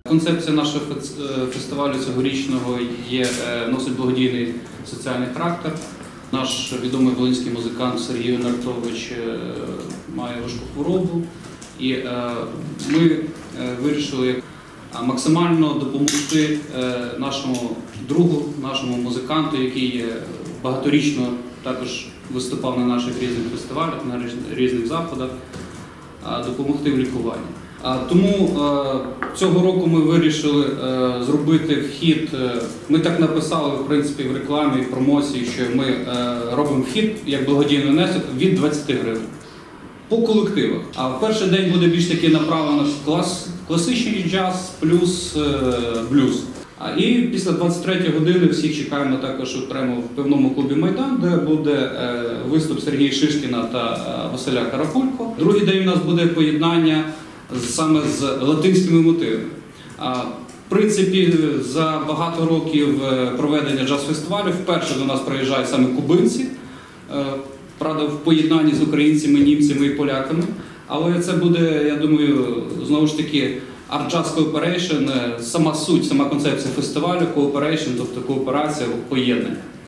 Концепція нашого фестивалю цьогорічного носить благодійний соціальний характер. Наш відомий волинський музикант Сергій Нартович має важку хворобу, і ми вирішили максимально допомогти нашому другу, нашому музиканту, який багаторічно також виступав на наших різних фестивалях, на різних заходах, допомогти в лікуванні. Тому цього року ми вирішили зробити вхід, ми так написали в принципі в рекламі, в промоції, що ми робимо вхід як благодійний внесок від 20 гривень. По колективах. А в перший день буде більш таки направлено класичний джаз плюс блюз. І після 23 години всіх чекаємо також окремо в пивному клубі «Майдан», де буде виступ Сергія Шишкіна та Василя Карапулько. Другий день у нас буде поєднання саме з латинськими мотивами. В принципі, за багато років проведення джаз-фестивалю вперше до нас приїжджають саме кубинці, правда, в поєднанні з українцями, німцями і поляками. Але це буде, я думаю, знову ж таки, Art Jazz Cooperation, сама суть, сама концепція фестивалю, cooperation, тобто кооперація, поєднання.